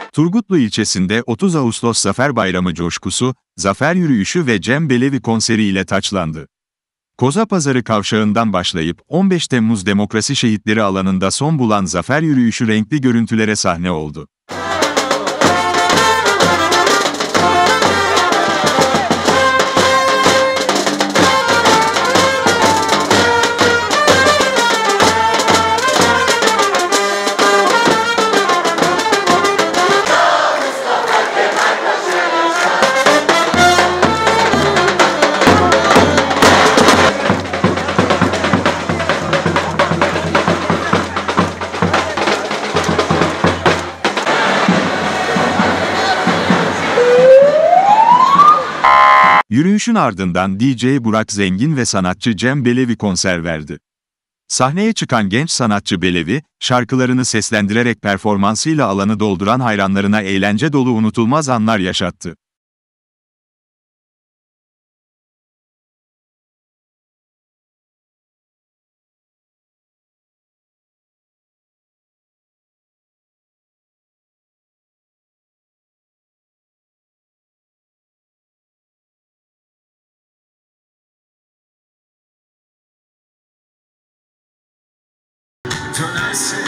Turgutlu ilçesinde 30 Ağustos Zafer Bayramı coşkusu, zafer yürüyüşü ve Cem Belevi konseri ile taçlandı. Kozapazarı kavşağından başlayıp 15 Temmuz Demokrasi Şehitleri alanında son bulan zafer yürüyüşü renkli görüntülere sahne oldu. Yürüyüşün ardından DJ Burak Zengin ve sanatçı Cem Belevi konser verdi. Sahneye çıkan genç sanatçı Belevi, şarkılarını seslendirerek performansıyla alanı dolduran hayranlarına eğlence dolu unutulmaz anlar yaşattı. Dönerse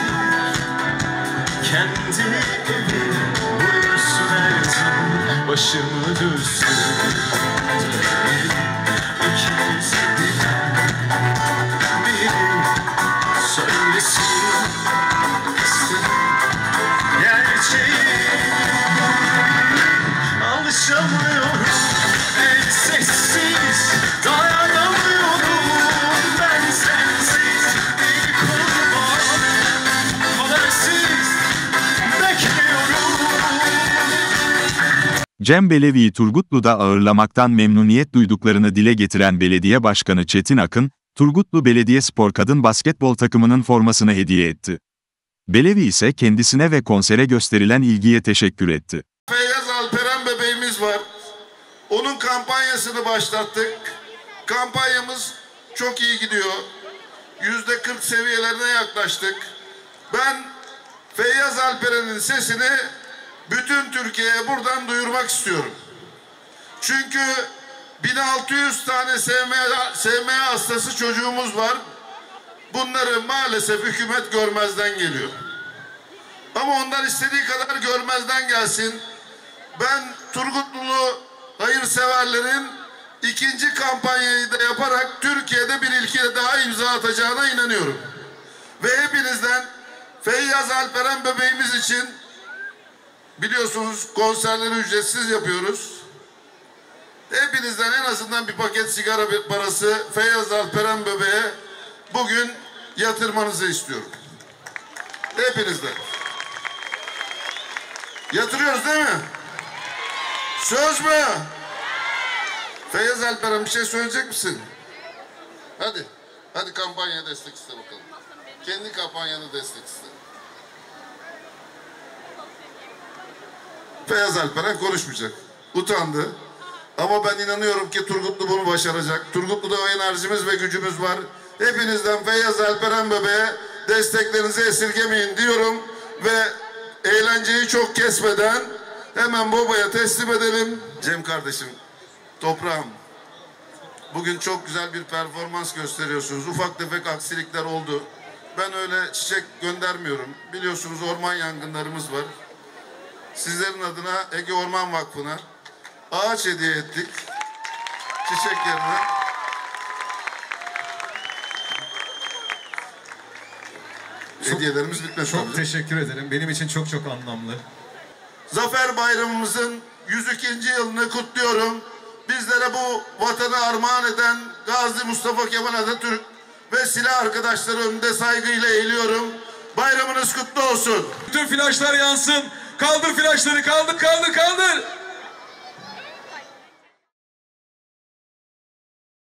kendi evine buyursun her zaman başımı düzsün. İkimiz bilen biri söylesin gerçeği. Alışamıyorum en sessiz, dayanamıyorum ben sensiz. Bir kurban habersiz bekliyorum. Cem Belevi'yi Turgutlu'da ağırlamaktan memnuniyet duyduklarını dile getiren Belediye Başkanı Çetin Akın, Turgutlu Belediyespor kadın basketbol takımının formasını hediye etti. Belevi ise kendisine ve konsere gösterilen ilgiye teşekkür etti. Feyyaz Alperen bebeğimiz var. Onun kampanyasını başlattık. Kampanyamız çok iyi gidiyor. %40 seviyelerine yaklaştık. Ben Feyyaz Alperen'in sesini bütün Türkiye'ye buradan duyurmak istiyorum. Çünkü 1600 tane SMA hastası çocuğumuz var. Bunları maalesef hükümet görmezden geliyor. Ama onlar istediği kadar görmezden gelsin. Ben Turgutlulu hayırseverlerin ikinci kampanyayı da yaparak Türkiye'de bir ilke daha imza atacağına inanıyorum. Ve hepinizden Feyyaz Alperen bebeğimiz için biliyorsunuz konserleri ücretsiz yapıyoruz. Hepinizden en azından bir paket sigara parası Feyyaz Alperen bebeğe bugün yatırmanızı istiyorum. Hepinizden. Yatırıyoruz değil mi? Söz mü? Feyyaz Alperen bir şey söyleyecek misin? Hadi. Hadi kampanyaya destek iste bakalım. Kendi kampanyanı destek iste. Feyyaz Alperen konuşmayacak. Utandı. Ama ben inanıyorum ki Turgutlu bunu başaracak. Turgutlu'da o enerjimiz ve gücümüz var. Hepinizden Feyyaz Alperen bebeğe desteklerinizi esirgemeyin diyorum. Ve eğlenceyi çok kesmeden hemen babaya teslim edelim. Cem kardeşim, toprağım. Bugün çok güzel bir performans gösteriyorsunuz. Ufak tefek aksilikler oldu. Ben öyle çiçek göndermiyorum. Biliyorsunuz orman yangınlarımız var. Sizlerin adına Ege Orman Vakfı'na ağaç hediye ettik. Çiçek yerine. Hediyelerimiz bitmez. Çok teşekkür ederim. Benim için çok çok anlamlı. Zafer Bayramımızın 102. yılını kutluyorum. Bizlere bu vatanı armağan eden Gazi Mustafa Kemal Atatürk ve silah arkadaşları önünde saygıyla eğiliyorum. Bayramınız kutlu olsun. Bütün flaşlar yansın. Kaldır flaşları, kaldır, kaldır, kaldır.